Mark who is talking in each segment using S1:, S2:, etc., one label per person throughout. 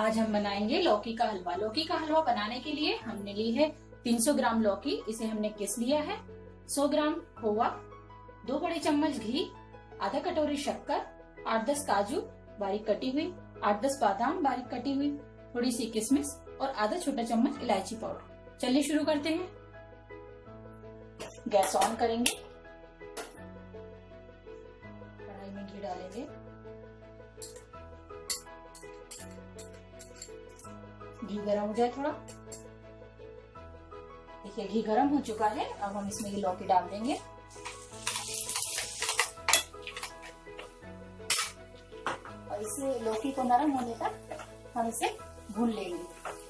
S1: आज हम बनाएंगे लौकी का हलवा। लौकी का हलवा बनाने के लिए हमने ली है 300 ग्राम लौकी, इसे हमने किस लिया है। 100 ग्राम खोवा, 2 बड़े चम्मच घी, आधा कटोरी शक्कर, 8-10 काजू बारीक कटी हुई, 8-10 बादाम बारीक कटी हुई, थोड़ी सी किशमिश और आधा छोटा चम्मच इलायची पाउडर। चलिए शुरू करते हैं। गैस ऑन करेंगे, कढ़ाई में घी डालेंगे, घी गरम हो जाए थोड़ा। देखिए घी गरम हो चुका है। अब हम इसमें ये लौकी डाल देंगे और इसे लौकी को नरम होने तक हम इसे भून लेंगे।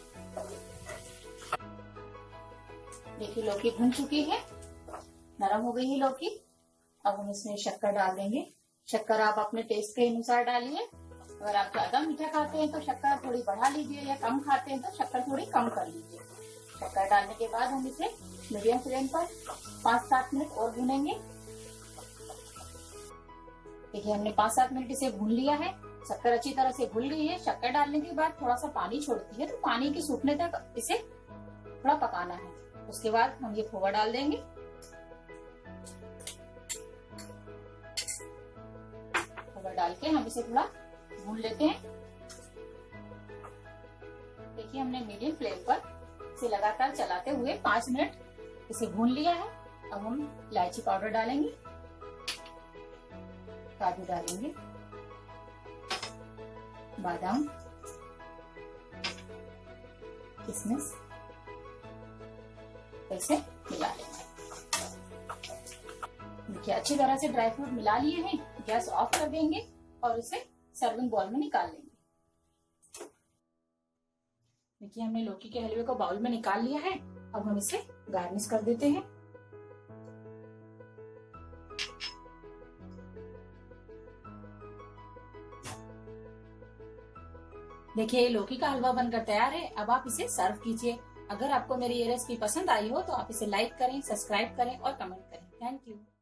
S1: देखिए लौकी भून चुकी है, नरम हो गई है लौकी। अब हम इसमें शक्कर डाल देंगे। शक्कर आप अपने टेस्ट के अनुसार डालिए। अगर आप ज्यादा मीठा खाते हैं तो शक्कर थोड़ी बढ़ा लीजिए, या कम खाते हैं तो शक्कर थोड़ी कम कर लीजिए। शक्कर डालने के बाद हम इसे मीडियम फ्लेम पर 5-7 मिनट और भूनेंगे। देखिए हमने 5-7 मिनट इसे भून लिया है। शक्कर अच्छी तरह से घुल गई है। शक्कर डालने के बाद थोड़ा सा पानी छोड़ती है, तो पानी के सूखने तक इसे थोड़ा पकाना है। उसके बाद हम ये खोवा डाल देंगे। खोवा डाल के हम इसे थोड़ा भून लेते हैं। देखिए हमने मीडियम फ्लेम पर इसे लगातार चलाते हुए 5 मिनट इसे भून लिया है। अब हम इलायची पाउडर डालेंगे, काजू डालेंगे, बादाम, किशमिश, इसे मिला लेंगे। देखिए अच्छी तरह से ड्राई फ्रूट मिला लिए हैं। गैस ऑफ कर देंगे और इसे सर्विंग बाउल में निकाल लेंगे। देखिए हमने लौकी के हलवे को बाउल में निकाल लिया है। अब हम इसे गार्निश कर देते हैं। देखिए लौकी का हलवा बनकर तैयार है। अब आप इसे सर्व कीजिए। अगर आपको मेरी ये रेसिपी पसंद आई हो तो आप इसे लाइक करें, सब्सक्राइब करें और कमेंट करें। Thank you.